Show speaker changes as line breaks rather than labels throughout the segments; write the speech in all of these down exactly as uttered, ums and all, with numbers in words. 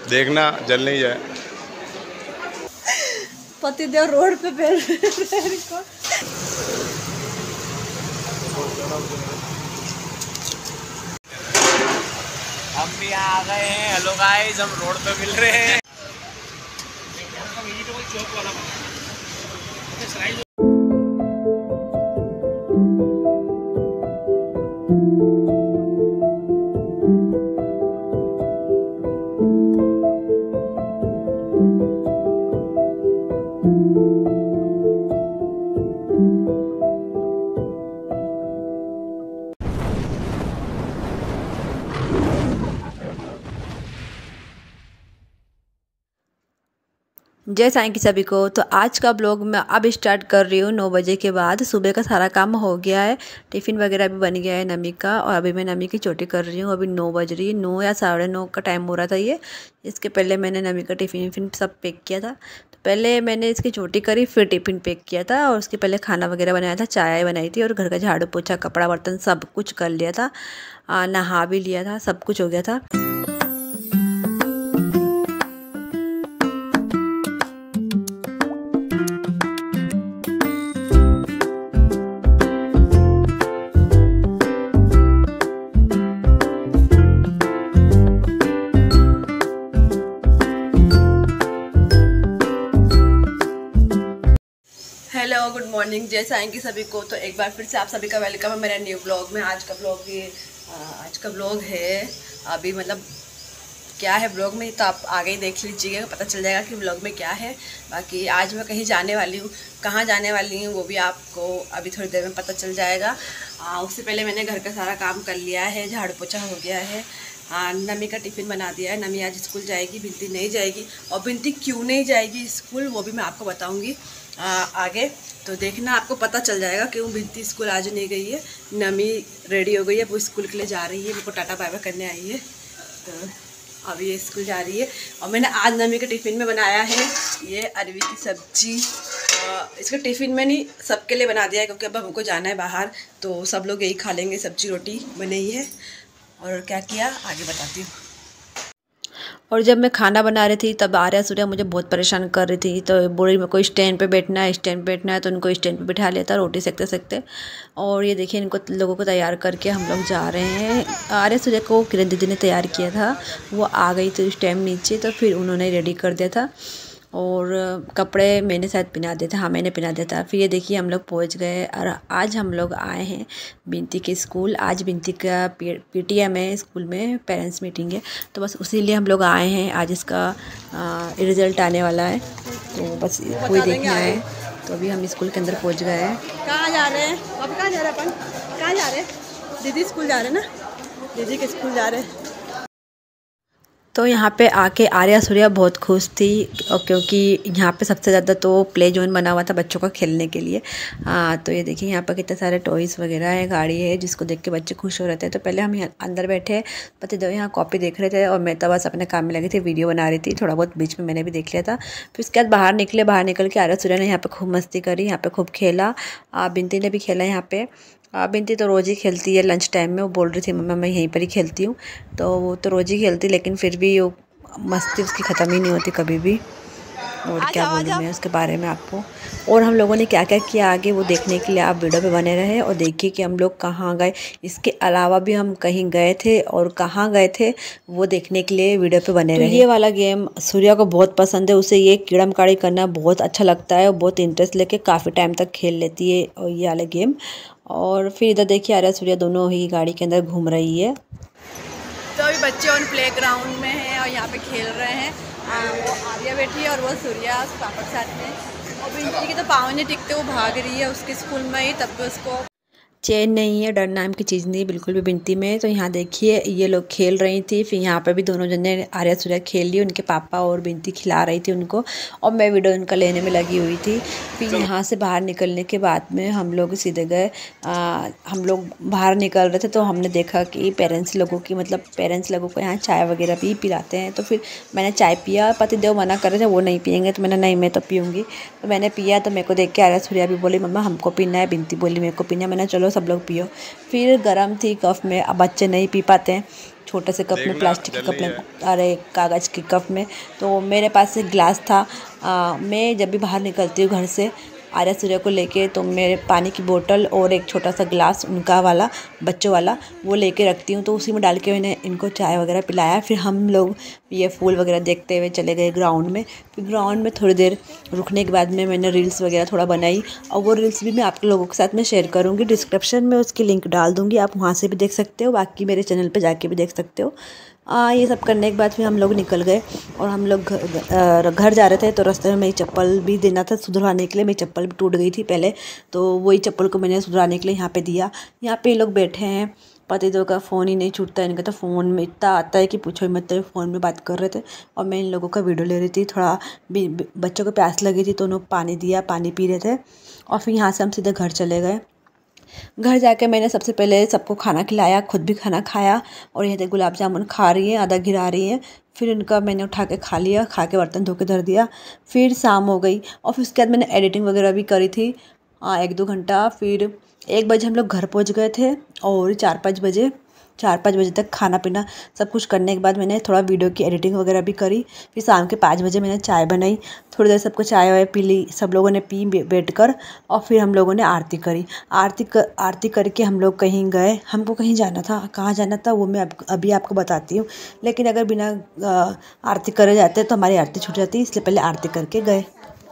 देखना जल नहीं जाए।
पतिदेव रोड पे बैठ को
हम भी आ गए हैं। हेलो गाइस, हम रोड पे मिल रहे हैं।
जय साईं की सभी को। तो आज का ब्लॉग मैं अब स्टार्ट कर रही हूँ नौ बजे के बाद। सुबह का सारा काम हो गया है, टिफ़िन वगैरह भी बन गया है नमी का, और अभी मैं नमी की चोटी कर रही हूँ। अभी नौ बज रही है, नौ या साढ़े नौ का टाइम हो रहा था ये। इसके पहले मैंने नमी का टिफ़िन विफ़िन सब पैक किया था। तो पहले मैंने इसकी चोटी करी, फिर टिफ़िन पैक किया था, और उसके पहले खाना वगैरह बनाया था, चाय बनाई थी, और घर का झाड़ू पोछा कपड़ा बर्तन सब कुछ कर लिया था। नहा भी लिया था, सब कुछ हो गया था। हेलो, गुड मॉर्निंग, जय साईं की सभी को। तो एक बार फिर से आप सभी का वेलकम है मेरा न्यू ब्लॉग में। आज का ब्लॉग ये आज का ब्लॉग है अभी मतलब क्या है ब्लॉग में, तो आप आगे ही देख लीजिएगा, पता चल जाएगा कि ब्लॉग में क्या है। बाकी आज मैं कहीं जाने वाली हूँ, कहाँ जाने वाली हूँ वो भी आपको अभी थोड़ी देर में पता चल जाएगा। आ, उससे पहले मैंने घर का सारा काम कर लिया है, झाड़ू पोछा हो गया है। हाँ, नमी का टिफ़िन बना दिया है। नमी आज स्कूल जाएगी, बिनती नहीं जाएगी, और बिनती क्यों नहीं जाएगी स्कूल वो भी मैं आपको बताऊँगी आ, आगे। तो देखना, आपको पता चल जाएगा क्यों बिनती स्कूल आज नहीं गई है। नमी रेडी हो गई है, वो स्कूल के लिए जा रही है, मेरे को टाटा बाय बाय करने आई है। तो अभी ये स्कूल जा रही है। और मैंने आज नमी के टिफ़िन में बनाया है ये अरवी की सब्जी। इसका टिफ़िन में नहीं, सबके लिए बना दिया है, क्योंकि अब हमको जाना है बाहर, तो सब लोग यही खा लेंगे। सब्जी रोटी बनी है, और क्या किया आगे बताती हूँ। और जब मैं खाना बना रही थी तब आर्या सूर्या मुझे बहुत परेशान कर रही थी। तो बोली मेरे को स्टैंड पे बैठना है, स्टैंड पे बैठना है, तो उनको स्टैंड पे बिठा लिया था रोटी सेकते सेकते। और ये देखिए, इनको लोगों को तैयार करके हम लोग जा रहे हैं। आर्या सूर्या को किरण दीदी ने तैयार किया था, वो आ गई थी उस टाइम नीचे, तो फिर उन्होंने रेडी कर दिया था। और कपड़े मैंने शायद पहना दिया था, हाँ मैंने पहना दिया था। फिर ये देखिए हम लोग पहुंच गए, और आज हम लोग आए हैं बिनती के स्कूल। आज बिनती का पीटीएम है स्कूल में, पेरेंट्स मीटिंग है, तो बस उसी लिए हम लोग आए हैं। आज इसका रिज़ल्ट आने वाला है, तो बस कोई देखना है। तो अभी हम स्कूल के अंदर पहुँच गए हैं। कहाँ जा रहे हैं अब? कहाँ जा रहे हैं अपन? कहाँ जा रहे हैं? दीदी स्कूल जा रहे हैं ना, दीदी के स्कूल जा रहे हैं। तो यहाँ पे आके आर्या सूर्या बहुत खुश थी, क्योंकि यहाँ पे सबसे ज़्यादा तो प्ले जोन बना हुआ था बच्चों का खेलने के लिए। आ, तो ये देखिए यहाँ पर कितने सारे टॉयज़ वगैरह है, गाड़ी है, जिसको देख के बच्चे खुश हो रहे थे। तो पहले हम यहाँ अंदर बैठे, पति देव यहाँ कॉपी देख रहे थे, और मैं तो बस अपने काम में लगी थी, वीडियो बना रही थी। थोड़ा बहुत बीच में मैंने भी देख लिया था। फिर उसके बाद बाहर निकले, बाहर निकल के आर्या सूर्या ने यहाँ पर खूब मस्ती करी, यहाँ पर खूब खेला। बिनती ने भी खेला यहाँ पर। बिनती तो रोज़ ही खेलती है लंच टाइम में। वो बोल रही थी मम्मा मैं यहीं पर ही खेलती हूँ, तो वो तो रोज़ ही खेलती, लेकिन फिर भी वो मस्ती उसकी ख़त्म ही नहीं होती कभी भी। और क्या बोलूँ मैं उसके बारे में आपको। और हम लोगों ने क्या क्या किया आगे वो देखने के लिए आप वीडियो पे बने रहे, और देखिए कि हम लोग कहाँ गए। इसके अलावा भी हम कहीं गए थे, और कहाँ गए थे वो देखने के लिए वीडियो पे बने रहे। ये वाला गेम सूर्या को बहुत पसंद है, उसे ये कीड़ा मकाड़ी करना बहुत अच्छा लगता है, और बहुत इंटरेस्ट लेके काफ़ी टाइम तक खेल लेती है और ये वाला गेम। और फिर इधर देखिए आर्या सूर्या दोनों ही गाड़ी के अंदर घूम रही है। तो अभी बच्चे उन प्ले ग्राउंड में हैं और यहाँ पे खेल रहे हैं। आ, वो आर्या बैठी है और वो सूर्या पापा के साथ में। और बिनती के तो पाँव नहीं टिकते, वो भाग रही है उसके स्कूल में ही, तब भी उसको चैन नहीं है, डर नाम की चीज़ नहीं बिल्कुल भी बिनती में। तो यहाँ देखिए ये लोग खेल रही थी, फिर यहाँ पे भी दोनों जने आर्या सूर्या खेल ली, उनके पापा और बिनती खिला रही थी उनको, और मैं वीडियो उनका लेने में लगी हुई थी। फिर यहाँ से बाहर निकलने के बाद में हम लोग सीधे गए, हम लोग बाहर निकल रहे थे तो हमने देखा कि पेरेंट्स लोगों की मतलब पेरेंट्स लोगों को यहाँ चाय वगैरह भी पिलाते हैं। तो फिर मैंने चाय पिया, पतिदेव मना कर रहे थे वो नहीं पियेंगे, तो मैंने नहीं मैं तो पीऊँगी, तो मैंने पिया। तो मेरे को देख के आर्या सूर्या भी बोली मम्मा हमको पीना है, बिनती बोली मेरे को पीना है, मैंने चलो सब लोग पियो। फिर गर्म थी कफ में, अब बच्चे नहीं पी पाते हैं, छोटे से कप में, प्लास्टिक के कप में, अरे कागज़ के कप में। तो मेरे पास एक गिलास था। आ, मैं जब भी बाहर निकलती हूँ घर से आर्या सूर्या को लेके, तो मेरे पानी की बोतल और एक छोटा सा गिलास उनका वाला, बच्चों वाला, वो लेके रखती हूँ। तो उसी में डाल के मैंने इनको चाय वगैरह पिलाया। फिर हम लोग ये फूल वगैरह देखते हुए चले गए ग्राउंड में। फिर ग्राउंड में थोड़ी देर रुकने के बाद में मैंने रील्स वगैरह थोड़ा बनाई, और वो रील्स भी मैं आप लोगों के साथ में शेयर करूँगी। डिस्क्रिप्शन में उसकी लिंक डाल दूँगी, आप वहाँ से भी देख सकते हो, बाकी मेरे चैनल पर जाके भी देख सकते हो। आ, ये सब करने के बाद फिर हम लोग निकल गए, और हम लोग घर जा रहे थे। तो रास्ते में मेरी चप्पल भी देना था सुधरवाने के लिए। मेरी चप्पल भी टूट गई थी पहले, तो वही चप्पल को मैंने सुधराने के लिए यहाँ पे दिया। यहाँ पे ये लोग बैठे हैं, पतिदेव का फ़ोन ही नहीं छूटता इनका। तो फ़ोन में इतना आता है कि पूछो मत। फ़ोन में बात कर रहे थे और मैं इन लोगों का वीडियो ले रही थी। थोड़ा बच्चों को प्यास लगी थी तो उन्होंने पानी दिया, पानी पी रहे थे। और फिर यहाँ से हम सीधे घर चले गए। घर जाके मैंने सबसे पहले सबको खाना खिलाया, खुद भी खाना खाया। और ये गुलाब जामुन खा रही है, आधा गिरा रही है। फिर इनका मैंने उठा के खा लिया, खा के बर्तन धो के धर दिया। फिर शाम हो गई, और फिर उसके बाद मैंने एडिटिंग वगैरह भी करी थी आ, एक दो घंटा। फिर एक बजे हम लोग घर पहुंच गए थे, और चार पाँच बजे चार पाँच बजे तक खाना पीना सब कुछ करने के बाद मैंने थोड़ा वीडियो की एडिटिंग वगैरह भी करी। फिर शाम के पाँच बजे मैंने चाय बनाई, थोड़ी देर सबको चाय वाय पी ली, सब लोगों ने पी बैठ कर। और फिर हम लोगों ने आरती करी। आरती कर आरती करके हम लोग कहीं गए। हमको कहीं जाना था, कहाँ जाना था वो मैं अब अभी आपको बताती हूँ। लेकिन अगर बिना आरती करे जाते तो हमारी आरती छूट जाती, इसलिए पहले आरती करके गए।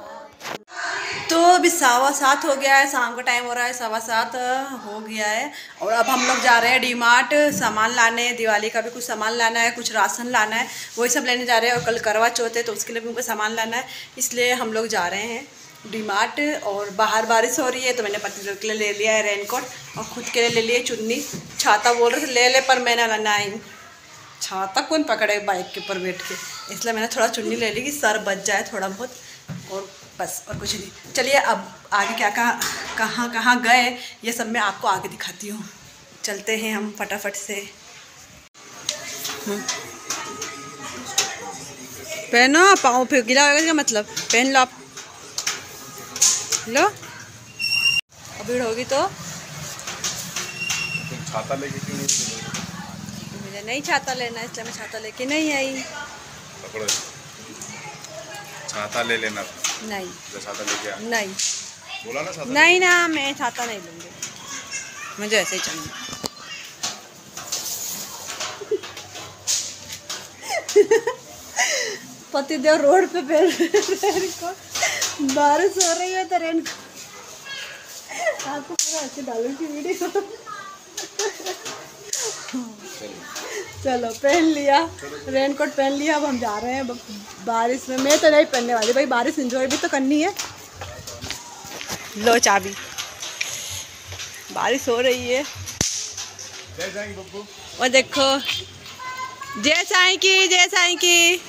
तो अभी सवा सात हो गया है, शाम का टाइम हो रहा है, सवा सात हो गया है। और अब हम लोग जा रहे हैं डी मार्ट सामान लाने। दिवाली का भी कुछ सामान लाना है, कुछ राशन लाना है, वही सब लेने जा रहे हैं। और कल करवा चौथ है तो उसके लिए भी उनको सामान लाना है, इसलिए हम लोग जा रहे हैं डी मार्ट। और बाहर बारिश हो रही है तो मैंने पति के लिए ले लिया है रेनकोट, और खुद के लिए ले लिया चुन्नी। छाता बोल रहे थे ले ले, पर मैंने लाना आई, छाता कौन पकड़े बाइक के ऊपर बैठ के, इसलिए मैंने थोड़ा चुन्नी ले ली कि सर बच जाए थोड़ा बहुत, और बस और कुछ नहीं। चलिए अब आगे क्या कहाँ कहाँ कहाँ गए ये सब मैं आपको आगे दिखाती हूँ। चलते हैं हम फटाफट से। पहनो, पाँव फिर गिला होगा क्या मतलब, पहन लो आप, लो। अब भीड़ होगी तो
छाता लेके क्यों नहीं?
मुझे नहीं छाता लेना, इसलिए मैं छाता लेके नहीं आई।
पकड़ो, छाता ले लेना।
नहीं,
छाता लेके आ।
नहीं
बोला ना छाता
नहीं ना, मैं छाता नहीं लूँगी, मुझे ऐसे ही चाहिए। पतिदेव रोड पे रेनकोट, बारिश हो रही है तो रेनकोट आपको पूरा अच्छे डालूंगी वीडियो। चलो पहन लिया, रेनकोट पहन लिया। अब हम जा रहे हैं बारिश में। मैं तो नहीं पहनने वाली भाई, बारिश एंजॉय भी तो करनी है। लो चाबी, बारिश हो रही है। और देखो, जय साईं की, जय साईं की।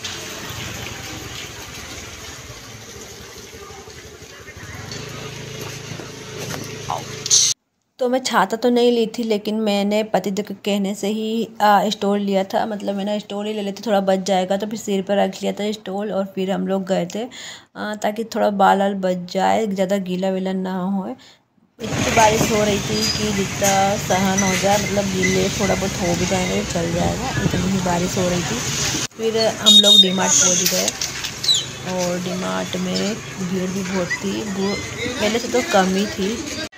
तो मैं छाता तो नहीं ली थी, लेकिन मैंने पतिदेव के कहने से ही आ, स्टोल लिया था। मतलब मैंने स्टोल ही ले लेती, थोड़ा बच जाएगा, तो फिर सिर पर रख लिया था स्टोल। और फिर हम लोग गए थे आ, ताकि थोड़ा बाल वाल बच जाए, ज़्यादा गीला वीला ना हो। इतनी बारिश हो रही थी कि जितना सहन हो जाए, मतलब गीले थोड़ा बहुत हो भी जाएंगे चल जाएगा, इतनी ही बारिश हो रही थी। फिर हम लोग डी मार्ट पहुँच गए, और डी मार्ट में भीड़ भी बहुत थी, पहले से तो कम ही थी।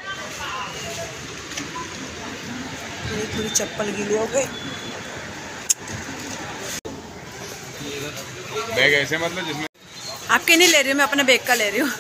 पूरी चप्पल गीली हो गई।
बैग ऐसे मतलब जिसमें
आपके नहीं ले रही हूँ, मैं अपने बैग का ले रही हूँ।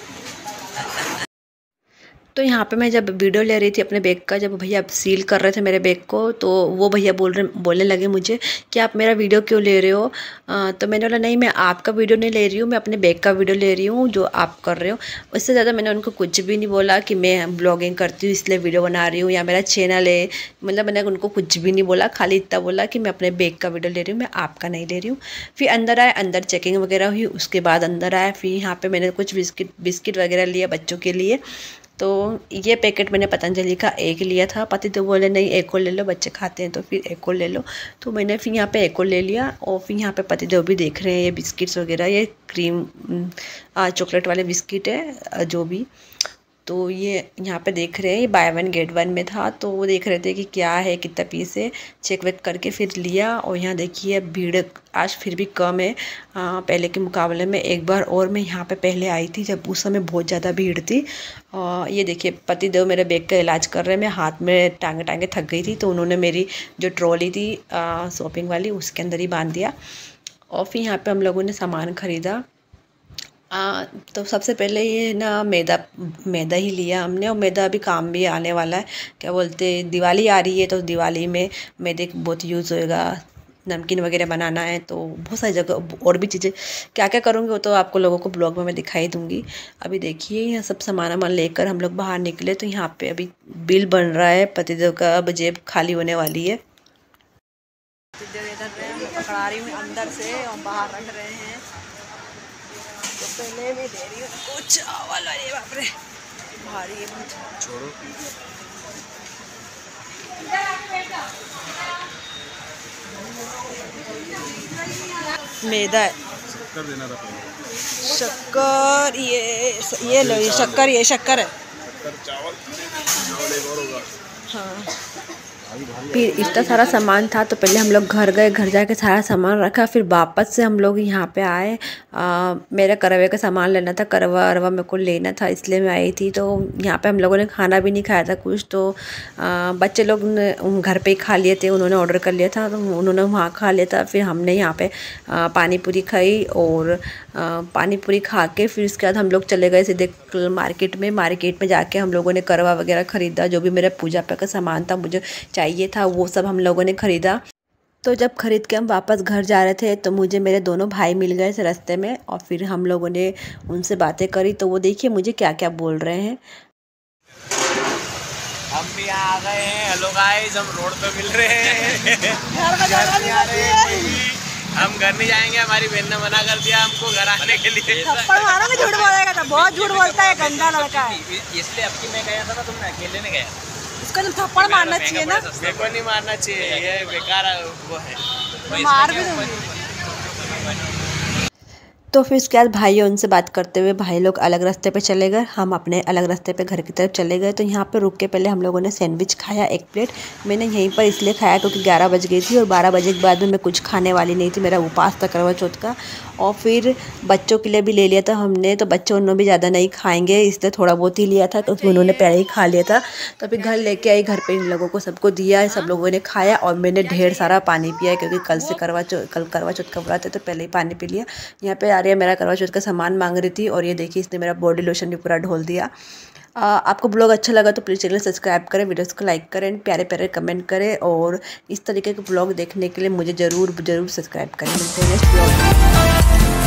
तो यहाँ पे मैं जब वीडियो ले रही थी अपने बैग का, जब भैया सील कर रहे थे मेरे बैग को, तो वो भैया बोल रहे बोलने लगे मुझे कि आप मेरा वीडियो क्यों ले रहे हो। आ, तो मैंने बोला नहीं, मैं आपका वीडियो नहीं ले रही हूँ, मैं अपने बैग का वीडियो ले रही हूँ जो आप कर रहे हो। उससे ज़्यादा मैंने उनको कुछ भी नहीं बोला कि मैं ब्लॉगिंग करती हूँ इसलिए वीडियो बना रही हूँ, या मेरा चैनल है। मतलब मैंने उनको कुछ भी नहीं बोला, खाली इतना बोला कि मैं अपने बैग का वीडियो ले रही हूँ, मैं आपका नहीं ले रही हूँ। फिर अंदर आए, अंदर चेकिंग वगैरह हुई, उसके बाद अंदर आया। फिर यहाँ पर मैंने कुछ बिस्किट बिस्किट वगैरह लिया बच्चों के लिए। तो ये पैकेट मैंने पतंजलि का एक लिया था। पति तो बोले नहीं एक और ले लो, बच्चे खाते हैं तो फिर एक और ले लो। तो मैंने फिर यहाँ पे एक और ले लिया। और फिर यहाँ पे पतिदेव भी देख रहे हैं ये बिस्किट्स वगैरह, ये क्रीम चॉकलेट वाले बिस्किट है जो भी। तो ये यहाँ पे देख रहे हैं, ये बाय वन गेट वन में था, तो वो देख रहे थे कि क्या है, कितना पीस है, चेक वेक करके फिर लिया। और यहाँ देखिए भीड़ आज फिर भी कम है आ, पहले के मुकाबले में। एक बार और मैं यहाँ पे पहले आई थी जब उस समय बहुत ज़्यादा भीड़ थी। आ, ये देखिए पतिदेव मेरे बैग का इलाज कर रहे हैं, मैं हाथ में टांगे टांगे थक गई थी, तो उन्होंने मेरी जो ट्रॉली थी शॉपिंग वाली उसके अंदर ही बांध दिया। और फिर यहाँ पे हम लोगों ने सामान ख़रीदा। आ, तो सबसे पहले ये ना मैदा मैदा ही लिया हमने, और मैदा अभी काम भी आने वाला है। क्या बोलते, दिवाली आ रही है तो दिवाली में मैदे बहुत यूज़ होएगा, नमकीन वगैरह बनाना है, तो बहुत सारी जगह और भी चीज़ें क्या क्या करूँगी वो तो आपको लोगों को ब्लॉग में मैं दिखाई दूँगी। अभी देखिए यहाँ सब सामान वामान लेकर हम लोग बाहर निकले, तो यहाँ पे अभी बिल बन रहा है, पतिदेव का अब जेब खाली होने वाली है। पतिदेव इधर पकड़ा रही हूँ अंदर से और बाहर रख रहे हैं, तो पहले भी दे रही हूँ कुछ चावल। अरे बाप रे भारी है बहुत, छोड़ो। मैदा शक्कर देना था, शक्कर ये ये लो, ये शक्कर ये शक्कर है, चावल चावल एक और होगा। हाँ फिर इतना सारा सामान था, तो पहले हम लोग घर गए, घर जाके सारा सामान रखा, फिर वापस से हम लोग यहाँ पे आए। आ, मेरा करवे का सामान लेना था, करवा अरवा मेरे को लेना था, इसलिए मैं आई थी। तो यहाँ पे हम लोगों ने खाना भी नहीं खाया था कुछ, तो आ, बच्चे लोग ने घर पे ही खा लिए थे, उन्होंने ऑर्डर कर लिया था, तो उन्होंने वहाँ खा लिया था। फिर हमने यहाँ पे आ, पानी पूरी खाई, और आ, पानी पूरी खा के फिर उसके बाद हम लोग चले गए सीधे मार्केट में। मार्केट में जाके हम लोगों ने करवा वगैरह ख़रीदा, जो भी मेरा पूजा पे का सामान था मुझे चाहिए था वो सब हम लोगों ने ख़रीदा। तो जब ख़रीद के हम वापस घर जा रहे थे, तो मुझे मेरे दोनों भाई मिल गए थे रास्ते में, और फिर हम लोगों ने उनसे बातें करी। तो वो देखिए मुझे क्या क्या बोल रहे हैं।
हम भी आ गए हैं, हेलो गाइस, हम रोड पे मिल रहे हैं।
घर में जाना नहीं आती है।
हम घर नहीं जाएंगे, हमारी बहन ने मना कर दिया हमको घर आने के लिए।
थप्पड़ मारो कि झूठ बोलेगा, तो बहुत झूठ बोलता है, गंदा लड़का है।
इसलिए अब की मैं गया था ना, तुमने अकेले में गया,
इसको तो थप्पड़ मारना चाहिए ना।
मेरे को नहीं मारना चाहिए, ये बेकार वो है,
मार भी दूंगी। तो फिर उसके बाद भाई उनसे बात करते हुए भाई लोग अलग रास्ते पे चले गए, हम अपने अलग रास्ते पे घर की तरफ चले गए। तो यहाँ पे रुक के पहले हम लोगों ने सैंडविच खाया एक प्लेट। मैंने यहीं पर इसलिए खाया क्योंकि ग्यारह बज गई थी, और बारह बजे के बाद में मैं कुछ खाने वाली नहीं थी, मेरा उपास था करवा चौथ का। और फिर बच्चों के लिए भी ले लिया था हमने, तो बच्चों उन्होंने भी ज़्यादा नहीं खाएंगे, इसलिए थोड़ा बहुत ही लिया था, क्योंकि उन्होंने पहले ही खा लिया था। तो फिर घर लेके आई, घर पे इन लोगों को सबको दिया, सब लोगों ने खाया, और मैंने ढेर सारा पानी पिया, क्योंकि कल से करवा चौथ कल करवा चौथ का व्रत है, तो पहले ही पानी पी लिया। यहाँ पे आर्या मेरा करवा चौथ का सामान मांग रही थी, और ये देखिए इसने मेरा बॉडी लोशन भी पूरा ढोल दिया। आ, आपको ब्लॉग अच्छा लगा तो प्लीज़ चैनल सब्सक्राइब करें, वीडियोस को लाइक करें, प्यारे प्यारे कमेंट करें, और इस तरीके के ब्लॉग देखने के लिए मुझे ज़रूर ज़रूर सब्सक्राइब करें। मिलते हैं नेक्स्ट ब्लॉग में।